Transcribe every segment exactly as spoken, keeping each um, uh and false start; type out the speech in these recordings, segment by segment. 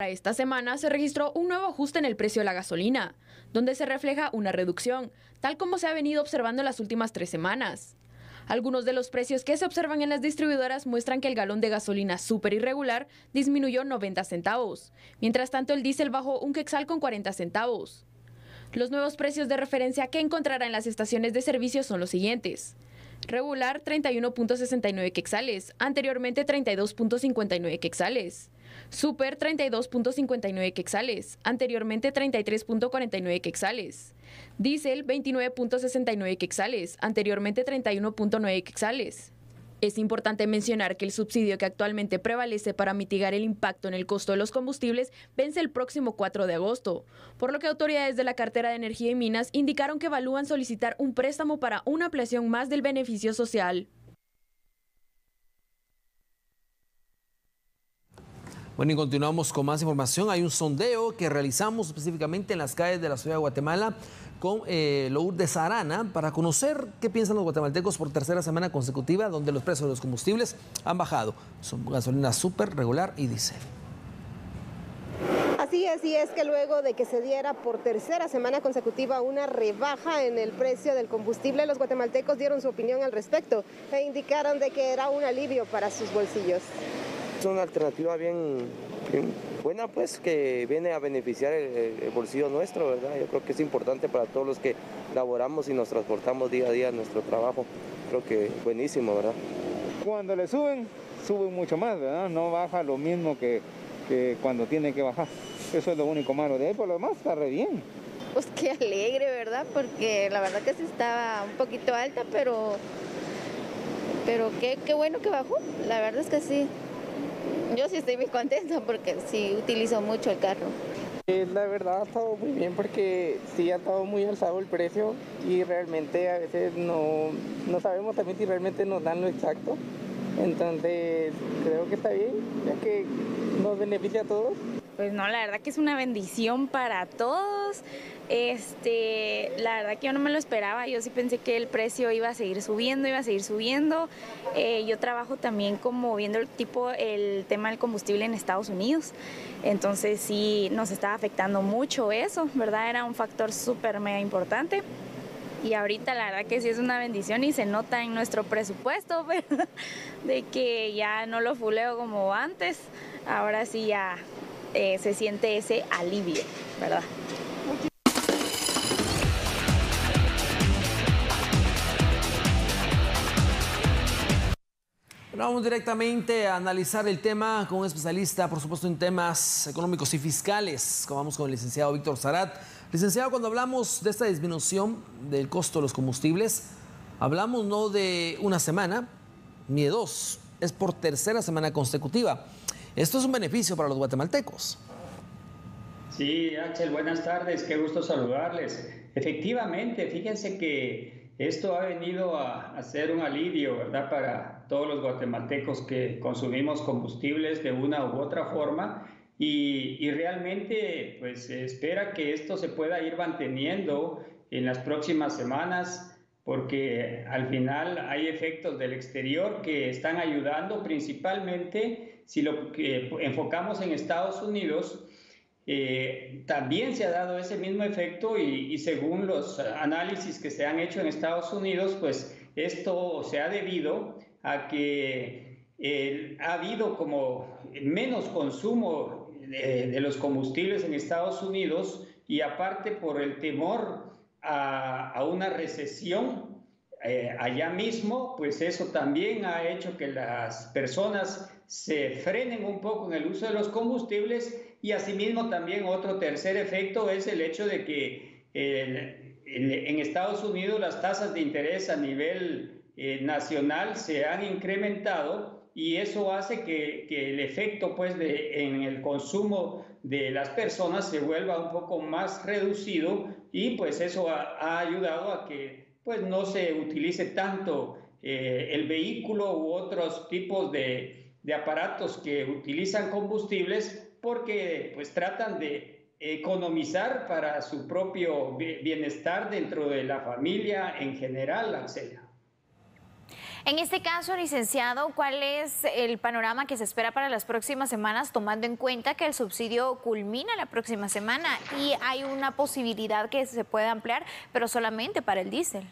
Esta semana se registró un nuevo ajuste en el precio de la gasolina, donde se refleja una reducción, tal como se ha venido observando en las últimas tres semanas. Algunos de los precios que se observan en las distribuidoras muestran que el galón de gasolina súper irregular disminuyó noventa centavos, mientras tanto el diésel bajó un quetzal con cuarenta centavos. Los nuevos precios de referencia que encontrará en las estaciones de servicio son los siguientes. Regular treinta y uno punto sesenta y nueve quetzales, anteriormente treinta y dos punto cincuenta y nueve quetzales. Super treinta y dos punto cincuenta y nueve quetzales, anteriormente treinta y tres punto cuarenta y nueve quetzales. Diesel veintinueve punto sesenta y nueve quetzales, anteriormente treinta y uno punto nueve quetzales. Es importante mencionar que el subsidio que actualmente prevalece para mitigar el impacto en el costo de los combustibles vence el próximo cuatro de agosto, por lo que autoridades de la cartera de Energía y Minas indicaron que evalúan solicitar un préstamo para una ampliación más del beneficio social. Bueno, y continuamos con más información. Hay un sondeo que realizamos específicamente en las calles de la ciudad de Guatemala con eh, Lourdes Arana para conocer qué piensan los guatemaltecos por tercera semana consecutiva, donde los precios de los combustibles han bajado. Son gasolina súper, regular y diésel. Así es, y es que luego de que se diera por tercera semana consecutiva una rebaja en el precio del combustible, los guatemaltecos dieron su opinión al respecto e indicaron de que era un alivio para sus bolsillos. Es una alternativa bien, bien buena, pues, que viene a beneficiar el, el bolsillo nuestro, ¿verdad? Yo creo que es importante para todos los que laboramos y nos transportamos día a día a nuestro trabajo. Creo que buenísimo, ¿verdad? Cuando le suben, suben mucho más, ¿verdad? No baja lo mismo que, que cuando tiene que bajar. Eso es lo único malo de él, por lo demás está re bien. Pues qué alegre, ¿verdad? Porque la verdad que sí estaba un poquito alta, pero, pero qué, qué bueno que bajó. La verdad es que sí. Yo sí estoy muy contenta porque sí utilizo mucho el carro. Eh, la verdad ha estado muy bien porque sí ha estado muy alzado el precio y realmente a veces no, no sabemos también si realmente nos dan lo exacto. Entonces creo que está bien, ya que nos beneficia a todos. Pues no, la verdad que es una bendición para todos. Este, la verdad que yo no me lo esperaba, yo sí pensé que el precio iba a seguir subiendo, iba a seguir subiendo. Eh, yo trabajo también como viendo el tipo, el tema del combustible en Estados Unidos, entonces sí nos estaba afectando mucho eso, ¿verdad? Era un factor súper mega importante. Y ahorita la verdad que sí es una bendición y se nota en nuestro presupuesto, ¿verdad? De que ya no lo fuleo como antes, ahora sí ya eh, se siente ese alivio, ¿verdad? Bueno, vamos directamente a analizar el tema con un especialista, por supuesto, en temas económicos y fiscales. Vamos con el licenciado Víctor Sarat. Licenciado, cuando hablamos de esta disminución del costo de los combustibles, hablamos no de una semana ni de dos, es por tercera semana consecutiva. Esto es un beneficio para los guatemaltecos. Sí, Axel, buenas tardes, qué gusto saludarles. Efectivamente, fíjense que esto ha venido a, a ser un alivio, ¿verdad?, para todos los guatemaltecos que consumimos combustibles de una u otra forma. Y, y realmente pues se espera que esto se pueda ir manteniendo en las próximas semanas, porque al final hay efectos del exterior que están ayudando, principalmente si lo que enfocamos en Estados Unidos, eh, también se ha dado ese mismo efecto y, y según los análisis que se han hecho en Estados Unidos, pues esto se ha debido a que eh, ha habido como menos consumo De, de los combustibles en Estados Unidos y aparte por el temor a, a una recesión eh, allá mismo, pues eso también ha hecho que las personas se frenen un poco en el uso de los combustibles y asimismo también otro tercer efecto es el hecho de que eh, en, en Estados Unidos las tasas de interés a nivel eh, nacional se han incrementado y eso hace que, que el efecto pues, de, en el consumo de las personas se vuelva un poco más reducido y pues eso ha, ha ayudado a que pues, no se utilice tanto eh, el vehículo u otros tipos de, de aparatos que utilizan combustibles porque pues, tratan de economizar para su propio bienestar dentro de la familia en general, Axel. En este caso, licenciado, ¿cuál es el panorama que se espera para las próximas semanas, tomando en cuenta que el subsidio culmina la próxima semana y hay una posibilidad que se pueda ampliar, pero solamente para el diésel?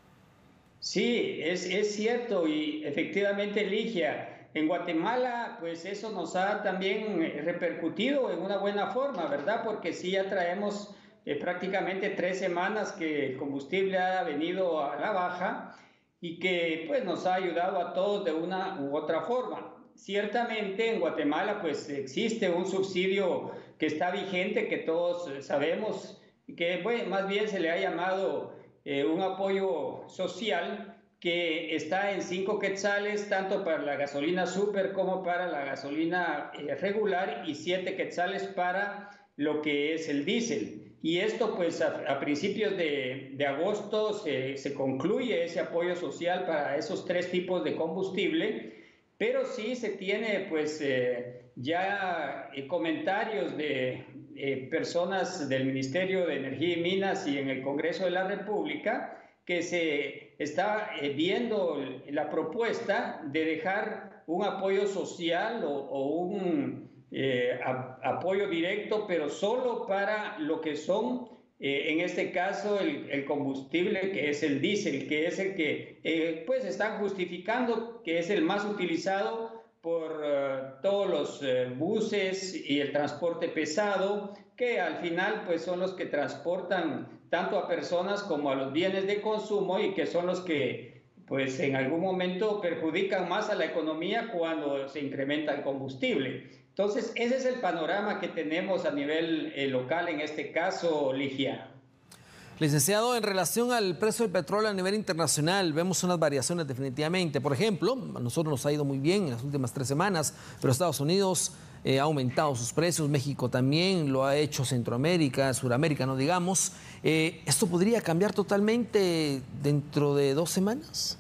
Sí, es, es cierto y efectivamente, Ligia, en Guatemala, pues eso nos ha también repercutido en una buena forma, ¿verdad? Porque sí ya traemos eh, prácticamente tres semanas que el combustible ha venido a la baja y que pues nos ha ayudado a todos de una u otra forma. Ciertamente en Guatemala pues existe un subsidio que está vigente, que todos sabemos, que bueno, más bien se le ha llamado eh, un apoyo social, que está en cinco quetzales tanto para la gasolina super como para la gasolina eh, regular y siete quetzales para lo que es el diésel. Y esto pues a, a principios de, de agosto se, se concluye ese apoyo social para esos tres tipos de combustible, pero sí se tiene pues eh, ya eh, comentarios de eh, personas del Ministerio de Energía y Minas y en el Congreso de la República que se está eh, viendo la propuesta de dejar un apoyo social o, o un Eh, a, apoyo directo, pero solo para lo que son, eh, en este caso, el, el combustible que es el diésel, que es el que eh, pues están justificando que es el más utilizado por uh, todos los uh, buses y el transporte pesado, que al final pues son los que transportan tanto a personas como a los bienes de consumo y que son los que pues en algún momento perjudican más a la economía cuando se incrementa el combustible. Entonces, ese es el panorama que tenemos a nivel eh, local en este caso, Ligia. Licenciado, en relación al precio del petróleo a nivel internacional, vemos unas variaciones definitivamente. Por ejemplo, a nosotros nos ha ido muy bien en las últimas tres semanas, pero Estados Unidos eh, ha aumentado sus precios, México también, lo ha hecho Centroamérica, Suramérica, no digamos. Eh, ¿Esto podría cambiar totalmente dentro de dos semanas?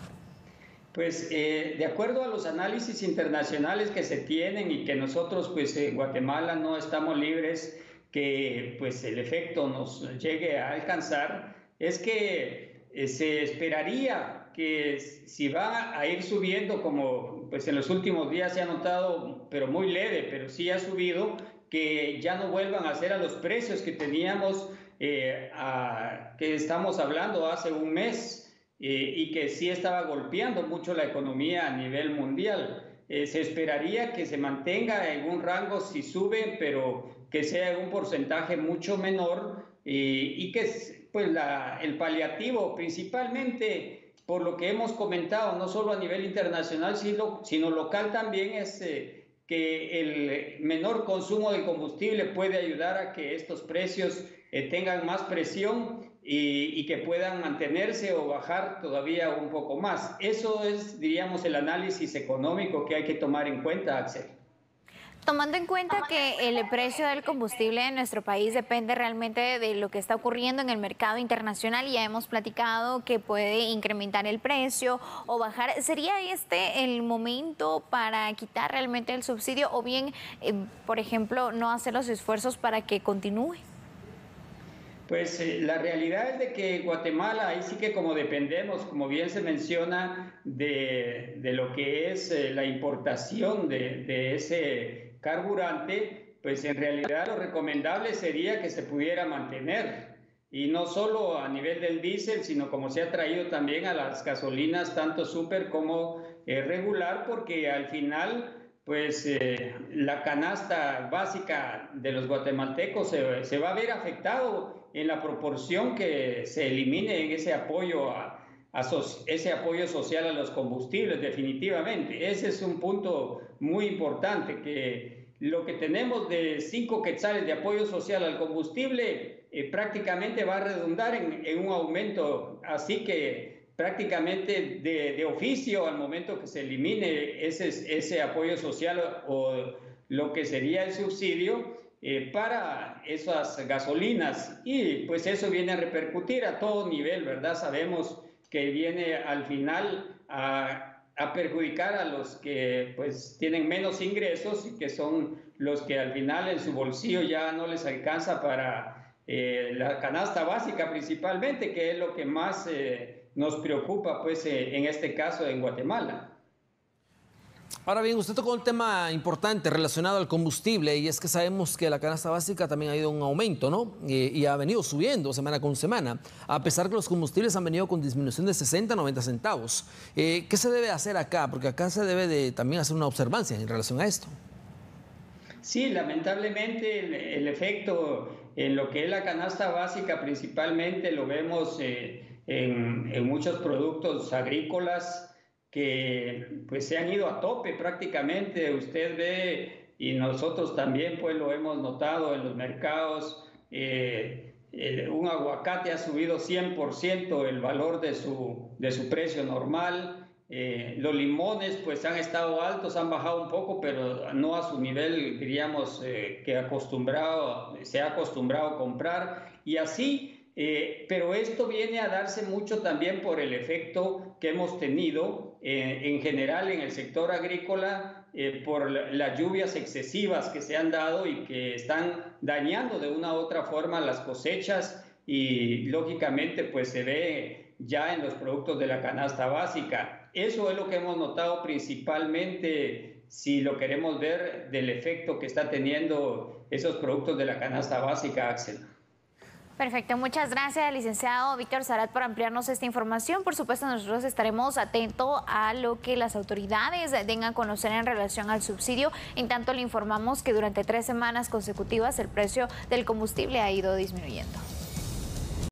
Pues eh, de acuerdo a los análisis internacionales que se tienen y que nosotros pues en Guatemala no estamos libres que pues el efecto nos llegue a alcanzar, es que eh, se esperaría que si va a ir subiendo como pues en los últimos días se ha notado, pero muy leve, pero sí ha subido, que ya no vuelvan a ser a los precios que teníamos, eh, a, que estamos hablando hace un mes. Eh, y que sí estaba golpeando mucho la economía a nivel mundial. Eh, se esperaría que se mantenga en un rango si sube, pero que sea un porcentaje mucho menor eh, y que pues, la, el paliativo principalmente por lo que hemos comentado, no solo a nivel internacional, sino, sino local también, es eh, que el menor consumo de combustible puede ayudar a que estos precios eh, tengan más presión Y, y que puedan mantenerse o bajar todavía un poco más. Eso es, diríamos, el análisis económico que hay que tomar en cuenta, Axel. Tomando en cuenta que el precio del combustible en nuestro país depende realmente de lo que está ocurriendo en el mercado internacional, y ya hemos platicado que puede incrementar el precio o bajar, ¿sería este el momento para quitar realmente el subsidio o bien, eh, por ejemplo, no hacer los esfuerzos para que continúe? Pues eh, la realidad es de que Guatemala, ahí sí que como dependemos, como bien se menciona, de, de lo que es eh, la importación de, de ese carburante, pues en realidad lo recomendable sería que se pudiera mantener. Y no solo a nivel del diésel, sino como se ha traído también a las gasolinas, tanto super como eh, regular, porque al final pues eh, la canasta básica de los guatemaltecos se, se va a ver afectado en la proporción que se elimine en ese apoyo, a, a so, ese apoyo social a los combustibles, definitivamente. Ese es un punto muy importante, que lo que tenemos de cinco quetzales de apoyo social al combustible eh, prácticamente va a redundar en, en un aumento, así que prácticamente de, de oficio al momento que se elimine ese, ese apoyo social o lo que sería el subsidio eh, para esas gasolinas, y pues eso viene a repercutir a todo nivel, ¿verdad? Sabemos que viene al final a, a perjudicar a los que pues tienen menos ingresos y que son los que al final en su bolsillo ya no les alcanza para eh, la canasta básica principalmente, que es lo que más eh, nos preocupa pues en este caso en Guatemala. Ahora bien, usted tocó un tema importante relacionado al combustible, y es que sabemos que la canasta básica también ha ido en aumento, ¿no? Y, y ha venido subiendo semana con semana, a pesar que los combustibles han venido con disminución de sesenta a noventa centavos. Eh, ¿Qué se debe hacer acá? Porque acá se debe de también hacer una observancia en relación a esto. Sí, lamentablemente el, el efecto en lo que es la canasta básica principalmente lo vemos eh, en, en muchos productos agrícolas que pues se han ido a tope prácticamente. Usted ve, y nosotros también pues lo hemos notado en los mercados, eh, el, un aguacate ha subido cien por ciento el valor de su, de su precio normal. Eh, los limones pues han estado altos, han bajado un poco, pero no a su nivel, diríamos, eh, que acostumbrado, se ha acostumbrado a comprar, y así, eh, pero esto viene a darse mucho también por el efecto que hemos tenido eh, en general en el sector agrícola, eh, por las lluvias excesivas que se han dado y que están dañando de una u otra forma las cosechas, y lógicamente pues se ve ya en los productos de la canasta básica. Eso es lo que hemos notado principalmente, si lo queremos ver, del efecto que está teniendo esos productos de la canasta básica, Axel. Perfecto, muchas gracias, licenciado Víctor Sarat, por ampliarnos esta información. Por supuesto, nosotros estaremos atentos a lo que las autoridades den a conocer en relación al subsidio. En tanto, le informamos que durante tres semanas consecutivas el precio del combustible ha ido disminuyendo.